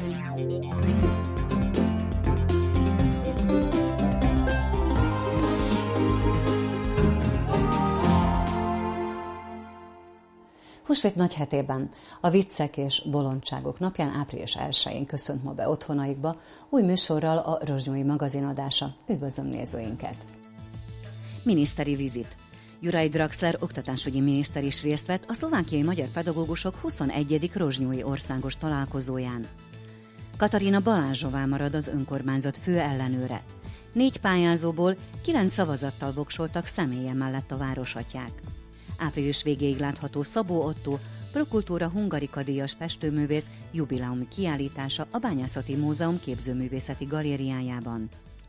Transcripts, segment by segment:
Húsvét nagyhetében, a viccek és bolondságok napján április 1-én köszönt ma be otthonaikba új műsorral a Rozsnyói magazin adása. Üdvözlöm nézőinket! Miniszteri vizit. Juraj Draxler oktatásügyi miniszter is részt vett a szlovákiai magyar pedagógusok 21. rozsnyói országos találkozóján. Katarina Balázsová marad az önkormányzat fő ellenőre. 4 pályázóból 9 szavazattal voksoltak személye mellett a városatyák. Április végéig látható Szabó Ottó, Prokultúra Hungarika díjas festőművész jubileumi kiállítása a Bányászati Múzeum képzőművészeti galériájában.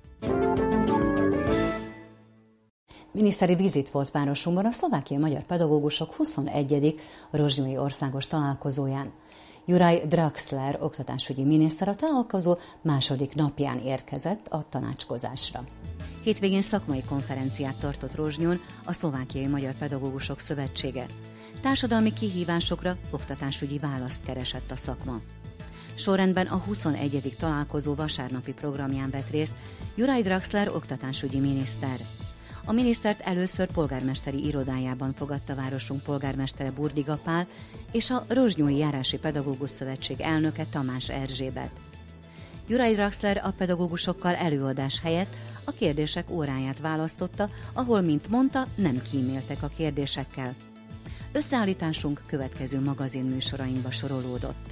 Miniszteri vizit volt városunkban a szlovákiai magyar pedagógusok 21. rozsnyói országos találkozóján. Juraj Draxler oktatásügyi miniszter a találkozó második napján érkezett a tanácskozásra. Hétvégén szakmai konferenciát tartott Rozsnyón a Szlovákiai Magyar Pedagógusok Szövetsége. Társadalmi kihívásokra oktatásügyi választ keresett a szakma. Sorrendben a 21. találkozó vasárnapi programján vett részt Juraj Draxler oktatásügyi miniszter. A minisztert először polgármesteri irodájában fogadta városunk polgármestere Burdiga Pál és a Rozsnyói Járási Pedagógus Szövetség elnöke Tamás Erzsébet. Juraj Draxler a pedagógusokkal előadás helyett a kérdések óráját választotta, ahol, mint mondta, nem kíméltek a kérdésekkel. Összeállításunk következő magazin műsorainkba sorolódott.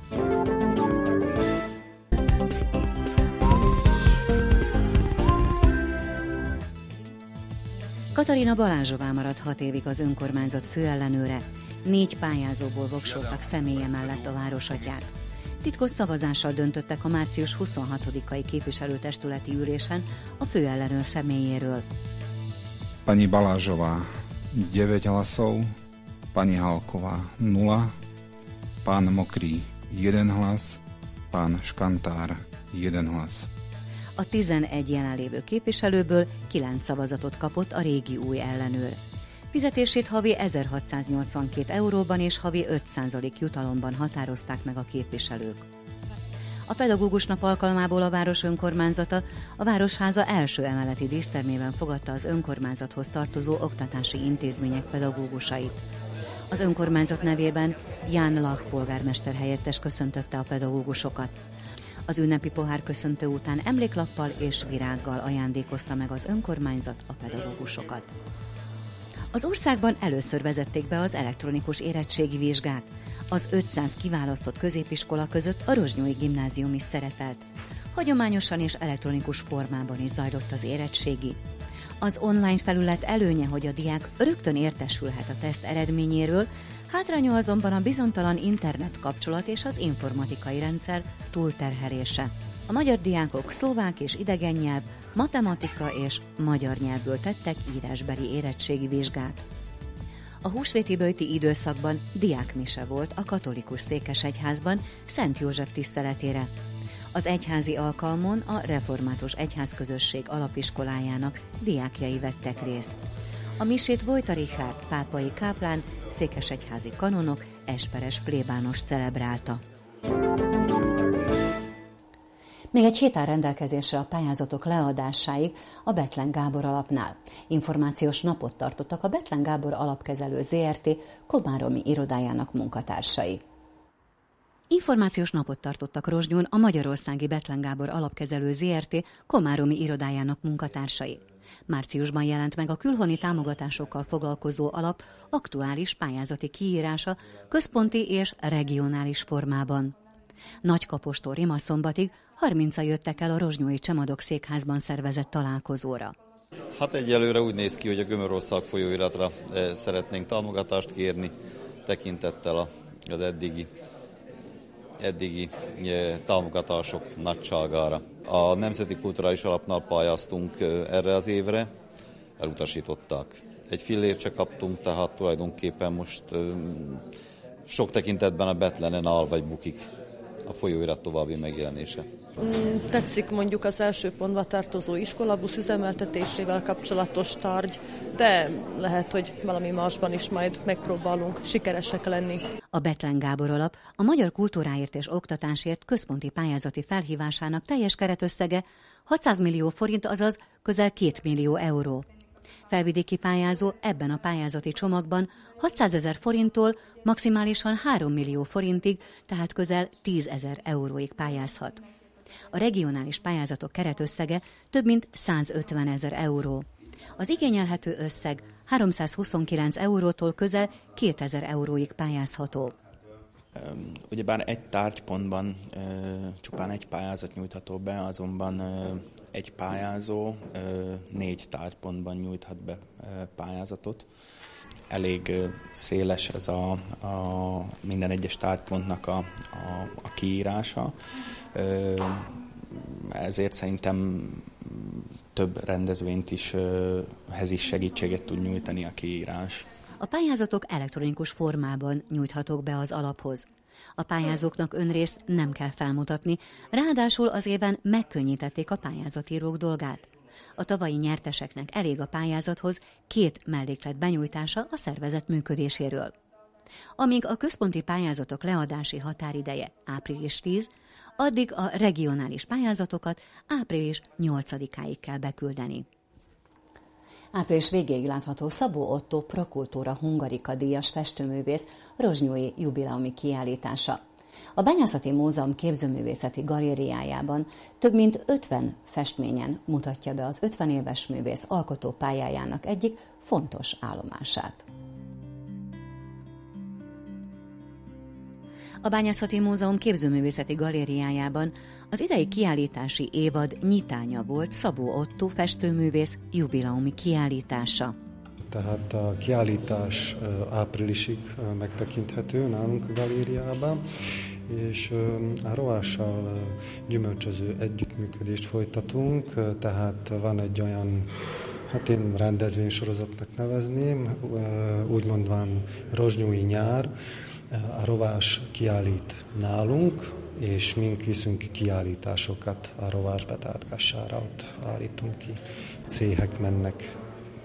Katarina Balázsová maradt 6 évig az önkormányzat főellenőre. 4 pályázóból voksoltak személye mellett a városatyák. Titkos szavazással döntöttek a március 26-ai képviselőtestületi ülésen a főellenőr személyéről. Pani Balázsová 9 hlasov, pani Halková 0, pán Mokrý 1 hlas, pán Škantár 1 hlas. A 11 jelenlévő képviselőből 9 szavazatot kapott a régi új ellenőr. Fizetését havi 1682 euróban és havi 5% jutalomban határozták meg a képviselők. A pedagógus nap alkalmából a város önkormányzata a Városháza első emeleti dísztermében fogadta az önkormányzathoz tartozó oktatási intézmények pedagógusait. Az önkormányzat nevében Ján Lach polgármester helyettes köszöntötte a pedagógusokat. Az ünnepi pohárköszöntő után emléklappal és virággal ajándékozta meg az önkormányzat a pedagógusokat. Az országban először vezették be az elektronikus érettségi vizsgát. Az 500 kiválasztott középiskola között a Rozsnyói Gimnázium is szerepelt. Hagyományosan és elektronikus formában is zajlott az érettségi. Az online felület előnye, hogy a diák rögtön értesülhet a teszt eredményéről, hátránya azonban a bizonytalan internet kapcsolat és az informatikai rendszer túlterhelése. A magyar diákok szlovák és idegen nyelv, matematika és magyar nyelvből tettek írásbeli érettségi vizsgát. A húsvéti böjti időszakban diákmise volt a katolikus székesegyházban Szent József tiszteletére. Az egyházi alkalmon a Református Egyházközösség alapiskolájának diákjai vettek részt. A misét Vojta Richárd pápai káplán, székesegyházi kanonok, esperes plébános celebrálta. Még egy hét áll rendelkezésre a pályázatok leadásáig a Bethlen Gábor alapnál. Információs napot tartottak a Bethlen Gábor alapkezelő ZRT komáromi irodájának munkatársai. Információs napot tartottak Rozsnyón a magyarországi Bethlen Gábor alapkezelő ZRT komáromi irodájának munkatársai. Márciusban jelent meg a külhoni támogatásokkal foglalkozó alap aktuális pályázati kiírása központi és regionális formában. Nagykapostól Rimaszombatig 30-an jöttek el a rozsnyói Csemadok székházban szervezett találkozóra. Hát egyelőre úgy néz ki, hogy a Gömörország folyóiratra szeretnénk támogatást kérni, tekintettel az eddigi támogatások nagyságára. A Nemzeti Kulturális Alapnál pályáztunk erre az évre, elutasították. Egy fillért se kaptunk, tehát tulajdonképpen most sok tekintetben a Bethlenen áll vagy bukik a folyóirat további megjelenése. Tetszik mondjuk az első pontba tartozó iskolabusz üzemeltetésével kapcsolatos tárgy, de lehet, hogy valami másban is majd megpróbálunk sikeresek lenni. A Bethlen Gábor Alap a magyar kultúráért és oktatásért központi pályázati felhívásának teljes keretösszege 600 millió forint, azaz közel 2 millió euró. Felvidéki pályázó ebben a pályázati csomagban 600 000 forinttól maximálisan 3 millió forintig, tehát közel 10 000 euróig pályázhat. A regionális pályázatok keretösszege több mint 150 000 euró. Az igényelhető összeg 329 eurótól közel 2000 euróig pályázható. Ugyebár egy tárgypontban csupán egy pályázat nyújtható be, azonban egy pályázó 4 tárgypontban nyújthat be pályázatot. Elég széles ez a minden egyes tárgypontnak a kiírása, ezért szerintem több rendezvényt is segítséget tud nyújtani a kiírás. A pályázatok elektronikus formában nyújthatók be az alaphoz. A pályázóknak önrészt nem kell felmutatni, ráadásul az éven megkönnyítették a pályázatírók dolgát. A tavalyi nyerteseknek elég a pályázathoz 2 melléklet benyújtása a szervezet működéséről. Amíg a központi pályázatok leadási határideje április 10, addig a regionális pályázatokat április 8-áig kell beküldeni. Április végéig látható Szabó Ottó Prokultúra Hungarika díjas festőművész rozsnyói jubileumi kiállítása. A Bányászati Múzeum képzőművészeti galériájában több mint 50 festményen mutatja be az 50 éves művész alkotópályájának egyik fontos állomását. A Bányászati Múzeum képzőművészeti galériájában az idei kiállítási évad nyitánya volt Szabó Ottó festőművész jubileumi kiállítása. Tehát a kiállítás áprilisig megtekinthető nálunk a galériában, és a Rovással gyümölcsöző együttműködést folytatunk, tehát van egy olyan, hát én rendezvénysorozatnak nevezném, úgy mondván rozsnyói nyár. A Rovás kiállít nálunk, és mink viszünk kiállításokat a Rovásba, tehát Kassára, ott állítunk ki. Céhek mennek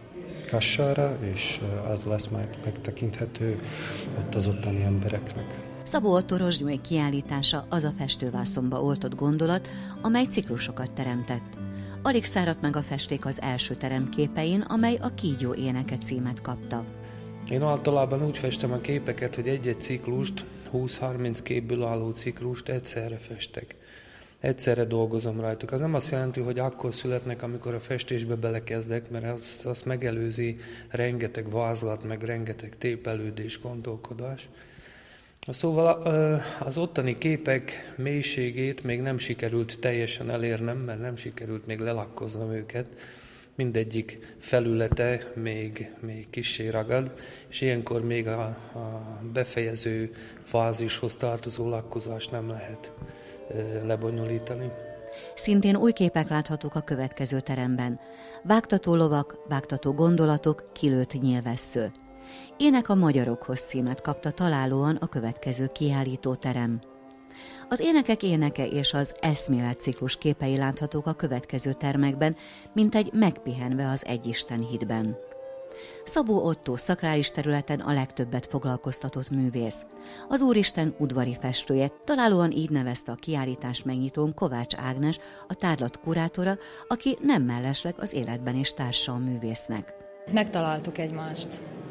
Kassára, és az lesz majd megtekinthető ott az ottani embereknek. Szabó Ottó rozsnyói kiállítása az a festővászonba oltott gondolat, amely ciklusokat teremtett. Alig száradt meg a festék az első terem képein, amely a Kígyó éneke címet kapta. Én általában úgy festem a képeket, hogy egy-egy ciklust, 20-30 képből álló ciklust egyszerre festek. Egyszerre dolgozom rajtuk. Az nem azt jelenti, hogy akkor születnek, amikor a festésbe belekezdek, mert azt megelőzi rengeteg vázlat, meg rengeteg tépelődés, gondolkodás. Szóval az ottani képek mélységét még nem sikerült teljesen elérnem, mert nem sikerült még lelakkoznom őket. Mindegyik felülete még kissé ragad, és ilyenkor még a befejező fázishoz tartozó lakkozást nem lehet lebonyolítani. Szintén új képek láthatók a következő teremben. Vágtató lovak, vágtató gondolatok, kilőtt nyilvessző. Ének a magyarokhoz címet kapta találóan a következő kiállítóterem. Az énekek éneke és az eszméletciklus képei láthatók a következő termekben, mintegy megpihenve az Egyisten hídben. Szabó Ottó szakrális területen a legtöbbet foglalkoztatott művész. Az Úristen udvari festője, találóan így nevezte a kiállítás megnyitón Kovács Ágnes, a tárlat kurátora, aki nem mellesleg az életben is társa a művésznek. Megtaláltuk egymást,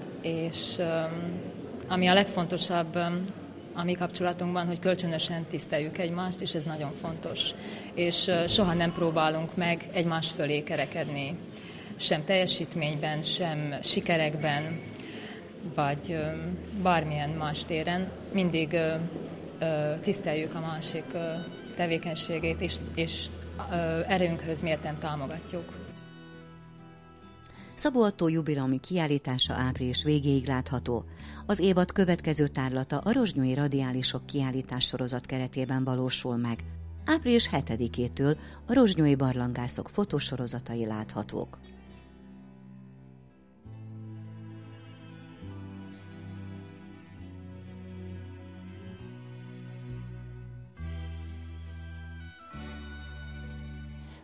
és ami a legfontosabb a mi kapcsolatunkban, hogy kölcsönösen tiszteljük egymást, és ez nagyon fontos. És soha nem próbálunk meg egymás fölé kerekedni, sem teljesítményben, sem sikerekben, vagy bármilyen más téren. Mindig tiszteljük a másik tevékenységét, és erőnkhöz mérten támogatjuk. Szabó Ottó jubileumi kiállítása április végéig látható. Az évad következő tárlata a rozsnyói radiálisok kiállítás sorozat keretében valósul meg. Április 7-től a rozsnyói barlangászok fotósorozatai láthatók.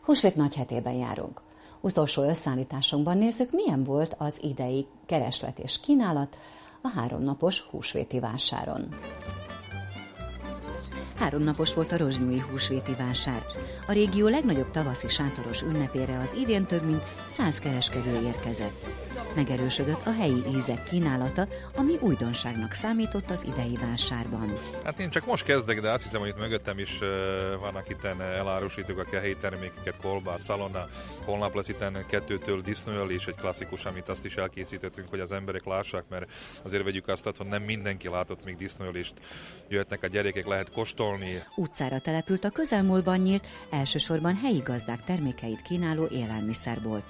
Húsvét nagyhetében járunk. Utolsó összeállításunkban nézzük, milyen volt az idei kereslet és kínálat a 3 napos húsvéti vásáron. 3 napos volt a rozsnyói húsvéti vásár. A régió legnagyobb tavaszi sátoros ünnepére az idén több mint 100 kereskedő érkezett. Megerősödött a helyi ízek kínálata, ami újdonságnak számított az idei vásárban. Hát én csak most kezdek, de azt hiszem, hogy itt mögöttem is vannak itten elárusítók, aki a helyi termékeket, kolbász, szalonna. Holnap lesz itten 2-től disznóölés, egy klasszikus, amit azt is elkészítettünk, hogy az emberek lássák, mert azért vegyük azt, hogy nem mindenki látott még disznóölést. Jöhetnek a gyerekek, lehet kóstolni. Utcára települt a közelmúltban nyílt, elsősorban helyi gazdák termékeit kínáló élelmiszerbolt.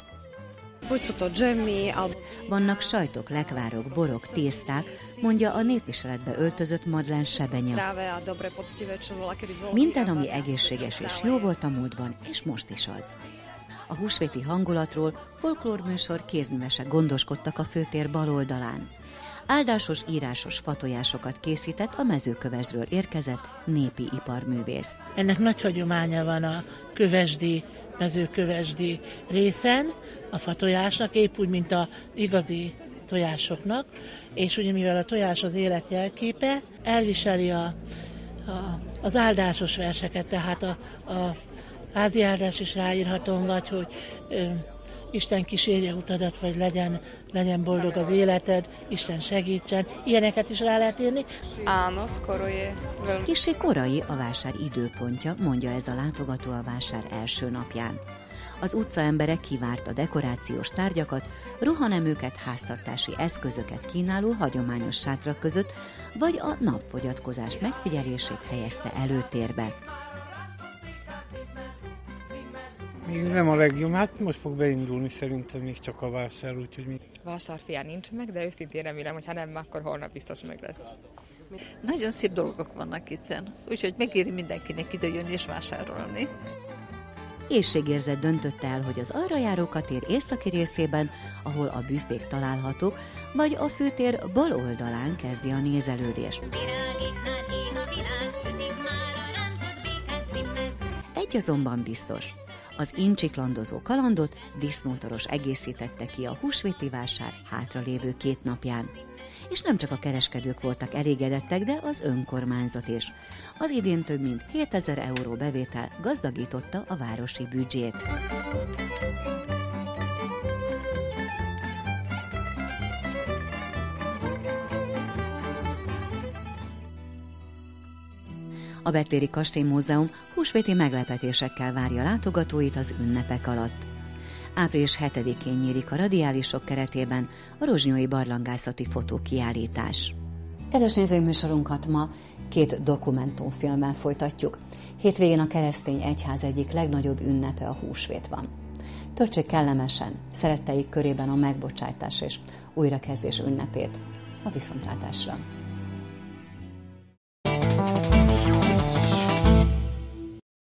Vannak sajtok, lekvárok, borok, tészták, mondja a népviseletbe öltözött Madlen Sebenya. Minden, ami egészséges és jó volt a múltban, és most is az. A húsvéti hangulatról folklórműsor kézművesek gondoskodtak a főtér bal oldalán. Áldásos, írásos fatojásokat készített a Mezőkövesdről érkezett népi iparművész. Ennek nagy hagyománya van a kövesdi, mezőkövesdi részen, a fatojásnak, épp úgy, mint a igazi tojásoknak, és ugye mivel a tojás az élet jelképe, elviseli az áldásos verseket, tehát a házi áldás is ráírhatom, vagy hogy Isten kísérje utadat, vagy legyen boldog az életed, Isten segítsen, ilyeneket is rá lehet írni. Kissé korai a vásár időpontja, mondja ez a látogató a vásár első napján. Az utcaemberek kivárt a dekorációs tárgyakat, ruhaneműket, háztartási eszközöket kínáló hagyományos sátrak között, vagy a napfogyatkozás megfigyelését helyezte előtérbe. Még nem a legjobb, hát most fog beindulni szerintem még csak a vásár, úgyhogy mi... Vásárfián nincs meg, de őszintén remélem, hogy ha nem, akkor holnap biztos meg lesz. Nagyon szép dolgok vannak itten, úgyhogy megéri mindenkinek ide jönni és vásárolni. Éhségérzet döntötte el, hogy az arra járó katér északi részében, ahol a büfék találhatók, vagy a főtér bal oldalán kezdi a nézelődés. Egy azonban biztos. Az incsiklandozó kalandot disznótoros egészítette ki a húsvéti vásár hátralévő 2 napján. És nem csak a kereskedők voltak elégedettek, de az önkormányzat is. Az idén több mint 7000 euró bevétel gazdagította a városi büdzsét. A Betléri Kastélymúzeum húsvéti meglepetésekkel várja látogatóit az ünnepek alatt. Április 7-én nyílik a radiálisok keretében a rozsnyói barlangászati fotókiállítás. Kedves nézőink, műsorunkat ma 2 dokumentumfilmmel folytatjuk. Hétvégén a keresztény egyház egyik legnagyobb ünnepe a húsvét van. Töltsék kellemesen szeretteik körében a megbocsátás és újrakezdés ünnepét. A viszontlátásra!